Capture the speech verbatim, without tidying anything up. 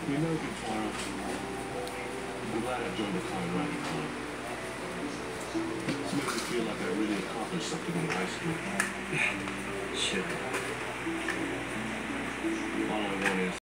We've never been far off. I'm glad I joined the Colorado Club. It's made me feel like I really accomplished something in high school. Sure.